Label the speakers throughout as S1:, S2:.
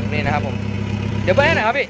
S1: นี่นะครับผมเดี๋ยวเบิ้ลให้หน่อยครับพี่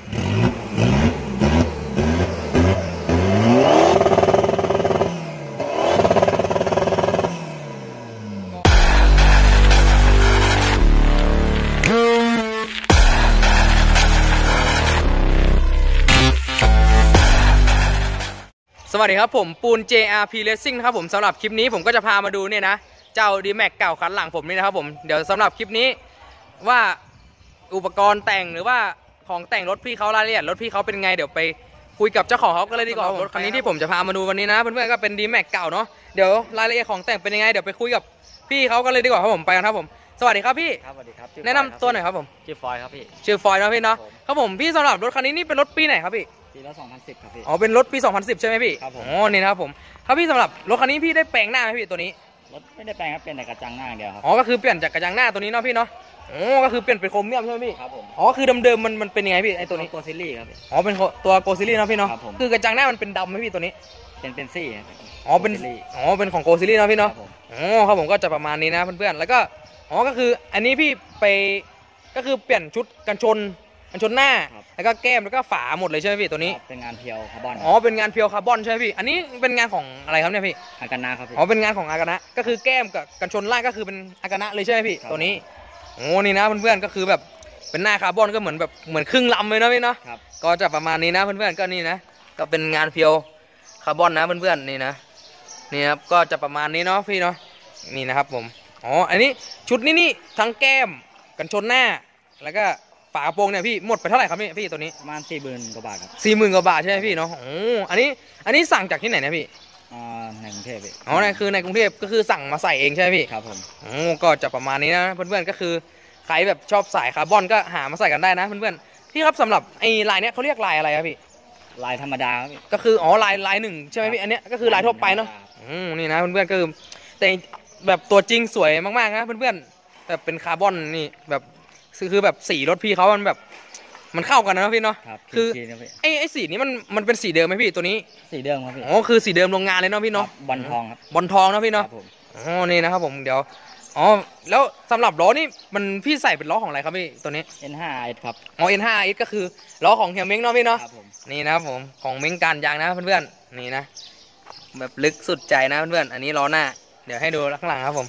S1: สวัสดีครับผมปูน JRP Racing นะครับผมสำหรับคลิปนี้ผมก็จะพามาดูเนี่ยนะเจ้า D-Max เก่าคันหลังผมนี่นะครับผมเดี๋ยวสำหรับคลิปนี้ว่าอุปกรณ์แต่งหรือว่าของแต่งรถพี่เขารายละเอียดรถพี่เขาเป็นไงเดี๋ยวไปคุยกับเจ้าของเขาก็เลยดีกว่ารถคันนี้ที่ผมจะพามาดูวันนี้นะเพื่อนๆก็เป็น D-Max เก่าเนาะเดี๋ยวรายละเอียดของแต่งเป็นยังไงเดี๋ยวไปคุยกับพี่เขาก็เลยดีกว่าครับผมไปกันครับผมสวัสดีครับพี่
S2: ครับสวัสดีครับ
S1: แนะนำตัวหน่อยครับผม
S2: ชื่อฟอยครับพี่
S1: ชื่อฟอยนะพี่เนาะครับผมพี่สำหรับรถคันนี้นี่เป็นรถปีไหนครับพี่
S2: ปีละ2010ครับพี่
S1: อ๋อเป็นรถปี2010ใช่ไหมพี่
S2: ครับผม
S1: อ๋อนี่นะครับผมครับพี่สำหรับรถคันนี้พี่ได้แปลงหน้าไหมพี่ตัวนี้
S2: รถไม่ได้แปลงครับเป็นแต่กระจังหน้าอย่างเดียวครับ
S1: อ๋อก็คือเปลี่ยนจากกระจังหน้าตัวนี้เนาะพี่เนาะอ๋อก็คือเปลี่ยนเป็นโครเมียมใช่ไหมพี่
S2: ครับผม
S1: อ๋อคือเดิมๆมันเป็นยังไงพี่ไอตัวนี้
S2: โกซิลี่ครับ
S1: อ๋อเป็นตัวโกซิลี่เนาะพี่เนาะ
S2: ครับผม
S1: คือกระจังหน้ามันเป็นดำไหมพี่ตัวนี้
S2: เป็นซี่
S1: อ๋อเป็นของโกซิลี่เนาะพี่เนาะอ๋อครับผมก็จะประมาณนี้นะเพื่อนๆแล้วก็อ๋อก็คืออันนี้พี่ไปก็คือเปลี่ยนชุดกันชนหน้าแล้วก็แก้มแล้วก็ฝาหมดเลยใช่ไหมพี่ตัวนี้
S2: เป็นงานเพียวคาร์บอน
S1: อ๋อเป็นงานเพียวคาร์บอนใช่ไหมพี่อันนี้เป็นงานของอะไรครับเนี่ยพี่
S2: อากานะครับพี่
S1: อ๋อเป็นงานของอากานะก็คือแก้มกับกันชนล่างก็คือเป็นอากานะเลยใช่ไหมพี่ตัวนี้โอ้นี่นะเพื่อนๆก็คือแบบเป็นหน้าคาร์บอนก็เหมือนครึ่งลำเลยนะพี่เนาะก็จะประมาณนี้นะเพื่อนๆก็นี่นะก็เป็นงานเพียวคาร์บอนนะเพื่อนๆนี่นะนี่ครับก็จะประมาณนี้เนาะพี่เนาะนี่นะครับผมอ๋ออันนี้ชุดนี้ทั้งแก้มกันชนหน้าแล้วก็ฝากระโปรงเนี่ยพี่หมดไปเท่าไหร่ครับพี่ตัวนี้
S2: ประมาณ40,000 กว่าบาทครับ
S1: 40,000 กว่าบาทใช่ไหมพี่เนาะโอ้อันนี้สั่งจากที่ไหนนะพี่
S2: ในกรุงเทพพี่
S1: อ๋อนี่คือในกรุงเทพก็คือสั่งมาใส่เองใช่ไหมพี่
S2: ครับผม
S1: โอ้ก็จะประมาณนี้นะเพื่อนๆก็คือใครแบบชอบสายคาร์บอนก็หามาใส่กันได้นะเพื่อนๆพี่ครับสำหรับไอ้ลายเนี้ยเขาเรียกลายอะไรครับพี่
S2: ลายธรรมดาครับพี่
S1: ก็คืออ๋อลายหนึ่งใช่ไหมพี่อันเนี้ยก็คือลายทั่วไปเนาะนี่นะเพื่อนๆก็คือแต่แบบตัวจริงสวยมากๆนะเพื่อนๆแบบเป็นคาร์บอนนี่แบบคือแบบสีรถพี่เขามันแบบมันเข้ากันนะพี่เนาะคือไอ้สีนี้มันเป็นสีเดิมไหมพี่ตัวนี้
S2: สีเดิมครับพี่
S1: อ๋อคือสีเดิมโรงงานเลยเนาะพี่เนาะ
S2: บอลทองครับ
S1: บอลทองนะพี่เนาะอ๋อนี่นะครับผมเดี๋ยวอ๋อแล้วสำหรับล้อนี่มันพี่ใส่เป็นล้อของอะไรครับพี่ตัวนี้
S2: N5S ครับ
S1: อ๋อ N5S ก็คือล้อของเฮียเม้งเนาะพี่เนาะ
S2: ครับผม
S1: นี่นะครับผมของเม้งการยางนะเพื่อนๆนี่นะแบบลึกสุดใจนะเพื่อนๆอันนี้ล้อหน้าเดี๋ยวให้ดูข้างหลังครับผม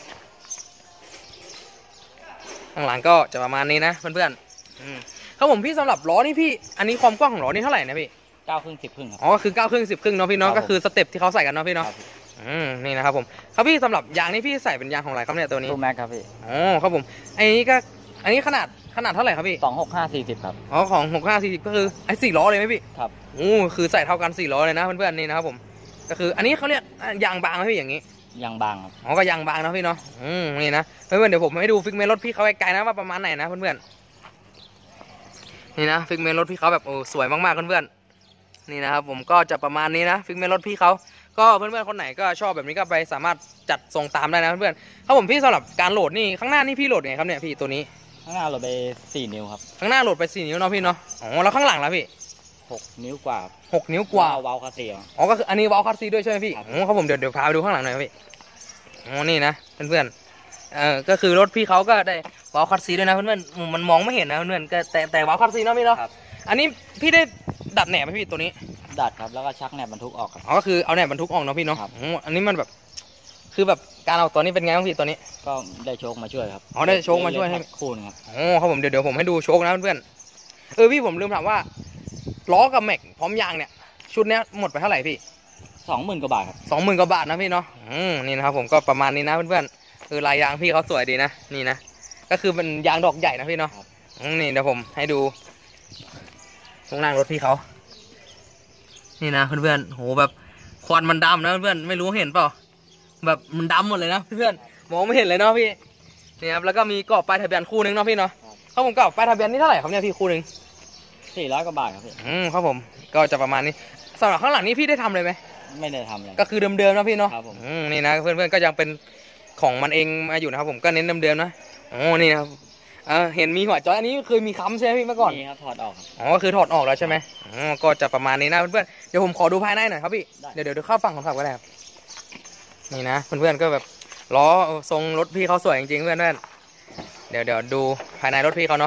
S1: ข้างหลังก็จะประมาณนี้นะเพื่อนๆครับผมพี่สำหรับล้อนี่พี่อันนี้ความกว้างของล้อนี่เท่าไหร่นะพี่
S2: 9 ครึ่ง 10 ครึ่งครับ
S1: อ๋อคือ9 ครึ่ง 10 ครึ่งเนาะพี่เนาะก็คือสเต็ปที่เขาใส่กันเนาะพี่เนาะนี่นะครับผมครับพี่สำหรับยางนี่พี่ใส่เป็นยางของอะไรครับเนี่ยตัวนี้
S2: ทูแม็กครับพี่
S1: อ๋อครับผมอันนี้ขนาดเท่าไหร่ครับพี่
S2: 265/40ครับ
S1: อ๋อของ65/40ก็คือไอ้4 ล้อเลยไหมพี่
S2: ครับ
S1: โอ้คือใส่เท่ากัน4 ล้อเลยนะเพื่อนๆนี่นะครับผมก็คืออันนี้เขาเรียกยางบางไหมพี่อย่างนี้
S2: ยางบางครับ
S1: อ๋อก็ยางบางนะพี่เนาะนี่นะเพื่อนๆเดี๋ยวผมให้ดูฟิกเมนรถพี่เขาไกลๆนะว่าประมาณไหนนะเพื่อนๆนี่นะฟิกเมนรถพี่เขาแบบโอ้สวยมากๆเพื่อนๆนี่นะครับผมก็จะประมาณนี้นะฟิกเมนรถพี่เขาก็เพื่อนๆคนไหนก็ชอบแบบนี้ก็ไปสามารถจัดทรงตามได้นะเพื่อนๆครับผมพี่สำหรับการโหลดนี่ข้างหน้านี่พี่โหลดไงครับเนี่ยพี่ตัวนี้
S2: ข้างหน้าโหลดไป4 นิ้วครับ
S1: ข้างหน้าโหลดไป4 นิ้วเนาะพี่เนาะอ๋อแล้วข้างหลังล่ะพี่
S2: 6 นิ้วกว่า
S1: 6 นิ้วกว่าว
S2: าล์วคาซี
S1: อ๋อก็คืออันนี้วาล์วคาซีด้วยใช่ไหมพี่อ๋อครับผมเดี๋ยวพาไปดูข้างหลังหน่อยพี่อ๋อนี่นะเพื่อนๆก็คือรถพี่เขาก็ได้วาล์วคาซีด้วยนะเพื่อนๆมันมองไม่เห็นนะเพื่อนๆก็แต่วาล์วคาซีเนาะพี่เนาะอันนี้พี่ได้ดัดแหนบไหมพี่ตัวนี้
S2: ดัดครับแล้วก็ชักแหนบบรรทุกออกครับ
S1: อ๋อก็คือเอาแหนบบรรทุกออกเนาะพี่เนาะอันนี้มันแบบคือแบบการเอาตัวนี้เป็นไงบ้างพี่ตัวนี้
S2: ก็ได้โชคมาช่วยครับ
S1: อ๋อได้โชคมาช่วยให้
S2: คูณครับ
S1: อ๋อครับผมเดี๋ยวผมให้ดูโชคนะเพื่อนๆพี่ผมลืมถามว่าล้อกับแม็กพร้อมยางเนี่ยชุดนี้หมดไปเท่าไหร่พี่
S2: 20,000 กว่าบาทครับ
S1: 20,000 กว่าบาทนะพี่เนาะนี่นะครับผมก็ประมาณนี้นะเพื่อนๆลายยางพี่เขาสวยดีนะนี่นะก็คือเป็นยางดอกใหญ่นะพี่เนาะนี่เดี๋ยวผมให้ดูตรงล่างรถพี่เขานี่นะเพื่อนๆโหแบบควันมันดำนะเพื่อนไม่รู้เห็นเปล่าแบบมันดำหมดเลยนะเพื่อนมองไม่เห็นเลยเนาะพี่นี่ครับแล้วก็มีกรอบป้ายทะเบียนคู่นึงเนาะพี่เนาะครับผมกรอบป้ายทะเบียนนี่เท่าไหร่ครับเนี่ยพี่คู่นึง
S2: 400 กว่าบาทครับพี่
S1: ครับผมก็จะประมาณนี้สำหรับข้างหลังนี้พี่ได้ทำเลยไหม
S2: ไม่ได้ทำเลย
S1: ก็คือเดิมๆนะพี่เนาะ
S2: ครับผม
S1: นี่นะเพื่อนๆก็ยังเป็นของมันเองมาอยู่นะครับผมก็เน้นเดิมๆนะนี่นะครับเห็นมีหัวจอยอันนี้เคยมีค้ำใช่ไหมพี่เมื่อก่อน
S2: มีครับถอดออก
S1: ก็คือถอดออกแล้วใช่ไหมก็จะประมาณนี้นะเพื่อนๆเดี๋ยวผมขอดูภายในหน่อยครับพี่เดี๋ยวเข้าฝั่งของขับก็ได้ครับนี่นะเพื่อนๆก็แบบล้อทรงรถพี่เขาสวยจริงๆเพื่อนๆเดี๋ยวดูภายในรถพี่เขาเนาะ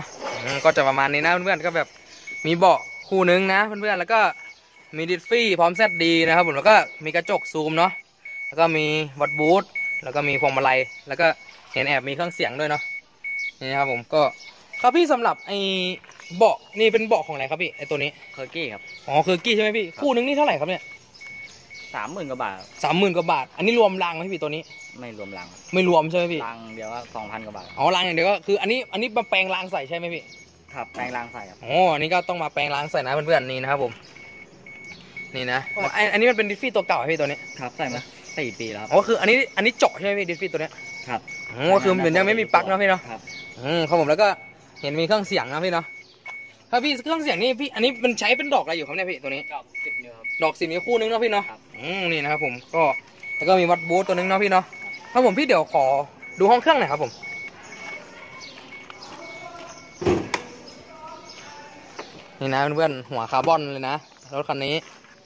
S1: ก็จะประมาณนี้นะเพื่อนๆก็แบบมีเบาะคู่นึงนะเพื่อนๆแล้วก็มีดิสฟี่พร้อมแซดดีนะครับผมแล้วก็มีกระจกซูมเนาะแล้วก็มีวัดบูทแล้วก็มีพวงมาลัยแล้วก็เห็นแอบมีเครื่องเสียงด้วยเนาะนี่นะครับผมก็ครับพี่สำหรับไอ้เบาะนี่เป็นเบาะของอะไรครับพี่ไอ้ตัวนี้
S2: เคอร์กี้ครับ
S1: อ๋อคือกี้ใช่ไหมพี่คู่นึงนี่เท่าไหร่ครับเนี่ย
S2: 30,000 กว่าบาทครับ
S1: 30,000 กว่าบาทอันนี้รวมรางไหมพี่ตัวนี้
S2: ไม่รวมรังครับ
S1: ไม่รวมใช่ไหมพี่
S2: รังเดียวว่า2,000 กว่าบาท
S1: อ๋อรางอย่างเดียวก็คืออันนี้มาแปลงรางใส่ใช่ไหมพี่
S2: ครับแปลงรังใส่ครับ
S1: อ๋ออันนี้ก็ต้องมาแปลงรางใส่นะเพื่อนๆนี่นะครับผมนี่นะอันนี้มันเป็นดิฟฟี่ตัวเก่าพี่ตัวนี้
S2: ครับใส่มา4 ปีแล้วครับ
S1: อ๋อคืออันนี้เจาะใช่ไหมพี่ดิฟฟี่ตัวเนี้ย
S2: ครับ
S1: อ๋อคือเหมือนยังไม่มีปลั๊กเนาะพี่เนาะ
S2: ครับ
S1: ครับผมแล้วก็เห็นมีเครื่องเสียงนะพี่เนาะถ้าพี่เครื่องเสียงนี่พี่อันนี้มันใช้เป็นดอกอะไรอยู่ครับเนี่ยพี่ตัวนี้
S2: ดอก10 นิ้วครับ
S1: ดอก10 นิ้วคู่นึงเนาะพี่เนาะ
S2: ครับ
S1: นี่นะครับผมก็แล้วก็มีวัดบูทตัวนึงเนาะพี่เนาะครับผมพี่เดี๋ยวขอดูห้องเครื่องหน่อยครับผมนี่นะเพื่อนๆหัวคาร์บอนเลยนะรถคันนี้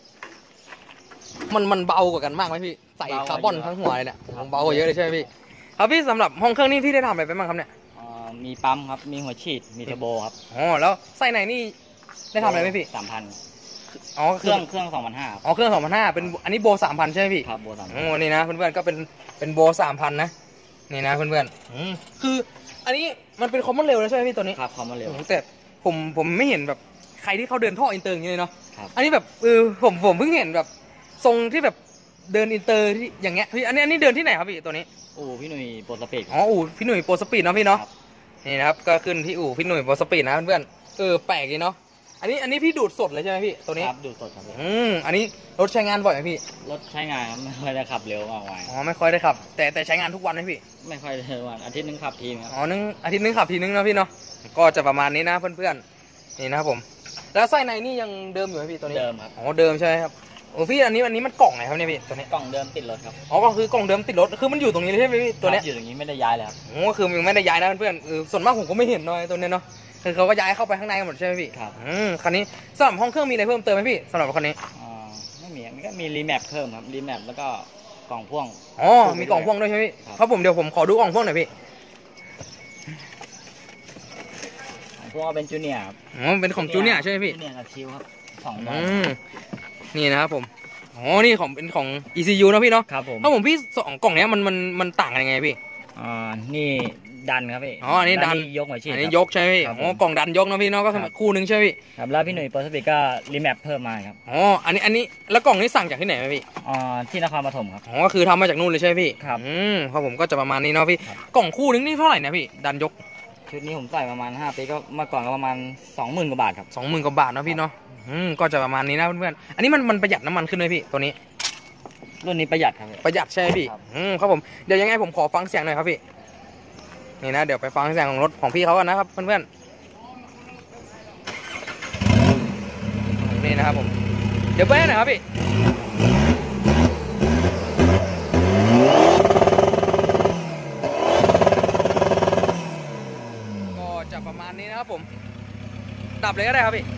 S1: มันเบากว่ากันมากไหมพี่ใส่คาร์บอนทั้งหัวเลยเนี่ยเบากว่าเยอะเลยใช่ไหมพี่ครับพี่สำหรับห้องเครื่องนี่พี่ได้ทำอะไรไปบ้างครับเนี่ย
S2: มีปั๊มครับมีหัวฉีดมีเทอร์โบครับ
S1: อ๋อแล้วไส้ในนี่ได้ทำอะไรไหมพี่
S2: 3,000
S1: อ๋อ
S2: เครื่อง2,500ครับ
S1: อ๋อเครื่อง2,500เป็นอันนี้โบ3,000ใช่ไหมพี่
S2: ครับโบ3,000
S1: โอ้นี่นะเพื่อนๆก็เป็นโบ3,000นะนี่นะเพื่อนๆคืออันนี้มันเป็นคอมมอนเร็วแล้วใช่ไหมพี่ตัวนี้
S2: ครับคอมมาเร็ว
S1: โอ้แต่ผมไม่เห็นแบบใครที่เขาเดินท่ออินเตอร์อย่างนี้เลยเนาะ
S2: ครับ
S1: อันนี้แบบผมเพิ่งเห็นแบบทรงที่แบบเดินอินเตอร์ที่อย่างเงี้ยพี่อันนี้เดินที่ไหนครับพี่ตัวนี้
S2: พี่หนุ่ยโปรสปีด
S1: อ๋ออู่พี่หนุ่ยโปรสปีดเนาะพี่เนาะ
S2: ครับ
S1: นี่นะครับก็ขึ้นที่อู่พี่หนุ่ยโปรสปีดนะเพื่อนๆแปลกดีเนาะอันนี้พี่ดูดสดเลยใช่ไหมพี่ตัวนี้
S2: ครับดูดสดครับพี่
S1: อันนี้รถใช้งานบ่อยไหมพี่
S2: รถใช้งานครับไม่ค่อยได้ขับเร็วออกไว
S1: อ๋อไม่ค่อยได้ขับ แต่ใช้งานทุกวันไหมพี่
S2: ไม่ค่อยได้วันอาทิตย์นึงขับทีครับ
S1: อ๋ออาทิตย์นึงขับทีนึงนะพี่เนาะก็จะประมาณนี้นะเพื่อนๆนี่นะครับผมแล้วไส้ในนี่ยังเดิมอยู่ไหมพี่ตัวนี้
S2: เดิมครับ
S1: อ๋อเดิมใช่ไหมครับโอ้พี่อันนี้มันกล่องไหนครับเนี่ยพี่ตัวนี้
S2: กล่องเดิมติดรถครับ
S1: อ๋อก็คือกล่องเดิมติดรถคือมันอยู่ตรงนี้เลยใช่ไหมพี่ตัวเนี้ย
S2: อยู่ตรงนี้ไม่ได้ย้ายเลยครับ
S1: โอ้คือมันไม่ได้ย้ายนะเพื่อนๆส่วนมากผมก็ไม่เห็นเลยตัวเนี้ยเนาะคือเขาก็ย้ายเข้าไปข้างในกันหมดใช่ไหมพี่
S2: ครับ
S1: คันนี้สำหรับห้องเครื่องมีอะไรเพิ่มเติมไหมพี่สำหรับคันนี้
S2: ไม่มีมันก็มีรีแมปเพิ่มครับรีแมปแล้วก็กล่องพ่วง
S1: อ๋อมีกล่องพ่วงด้วยใช่ไหมพี่
S2: ครับ
S1: ครับผมเดี๋ยวผมขอดูกล่องพ่วงหน่อยพี่
S2: ของพ่วงเป็นจูเนียร์ครับ
S1: อ๋อเป็นของจูเนียร์ใช่ไหมพี่
S2: จูเนียร์กับคิวครับ2ดอ
S1: อื
S2: ก
S1: มนี่นะครับผมอ๋อนี่เป็นของ ECU นะพี่เนาะ
S2: ครับผม
S1: ถ้าผมพี่สองกล่องเนี้ยมันต่างกันยังไงพี่
S2: นี่ดันครับพี่
S1: อ๋ออันนี้ดัน
S2: ยกหัวฉีด
S1: อันนี้
S2: ครับ
S1: ยกใช่ไหมพี่
S2: ครับผม
S1: อ๋อกล่องดันยกนะพี่เนาะก็
S2: ครับ
S1: คู่หนึงใช่ไหมพี่
S2: ครับแล้วพี่หนุ่ยโปรสปีดก็รีแมปเพิ่มมาครับ
S1: อ๋ออันนี้แล้วกล่องนี้สั่งจากที่ไหนไหมพี่
S2: ที่นครปฐมครับ
S1: อ๋อก็คือทำมาจากนู่นเลยใช่ไหมพี่
S2: ครับ
S1: ครับผมก็จะประมาณนี้เนาะพี่
S2: ครับ
S1: กล่องคู่นึงนี่เท่าไหร่นะพี่ดันยก
S2: ชุดนี้ผมใส่ประมาณ5 ปีก็เมื่อก่อนก็ประมาณ 20,000 กว่าบาทครับ
S1: 20,000 กว่าบาทเนาะพี่เนาะก็จะประมาณนี้นะเพื่อนๆอันนี้มันประหยัดน้ำมันขึ้นไหมพี่ตัวนี้
S2: รุ่นนี้ประหยัดครับพี่
S1: ประหยัดใช่ไหมพี่
S2: ครับ
S1: ครับผมเดี๋ยวยังไงผมขอฟังเสียงหน่อยครับพี่นี่นะเดี๋ยวไปฟังเสียงของรถของพี่เขากันนะครับเพื่อนๆนี่นะครับผมเดี๋ยวเบิ้ลหน่อยครับพี่ก็จะประมาณนี้นะครับผมดับเลยก็ได้ครับพี่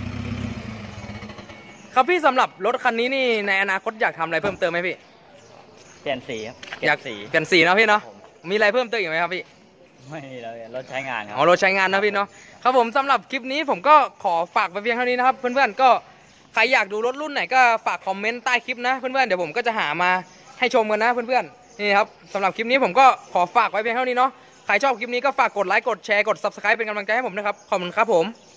S1: ครับพี่สำหรับรถคันนี้นี่ในอนาคตอยากทำอะไรเพิ่มเติมไหมพี่
S2: เปลี่ยนสีครับ
S1: อยาก
S2: สี
S1: เปลี่ยนสีนะพี่เนาะ
S2: ผม
S1: มีอะไรเพิ่มเติมอีกไหมครับพี่
S2: ไม่เลยรถใช้งานครั
S1: อ๋อรถใช้งานนะพี่เนาะครับผมสำหรับคลิปนี้ผมก็ขอฝากไปเพียงเท่านี้นะครับเพื่อนๆก็ใครอยากดูรถรุ่นไหนก็ฝากคอมเมนต์ใต้คลิปนะเพื่อนๆเดี๋ยวผมก็จะหามาให้ชมกันนะเพื่อนๆนี่ครับสำหรับคลิปนี้ผมก็ขอฝากไว้เพียงเท่านี้เนาะใครชอบคลิปนี้ก็ฝากกดไลค์กดแชร์กด Subscribe เป็นกำลังใจให้ผมนะครับขอบคุณครับผม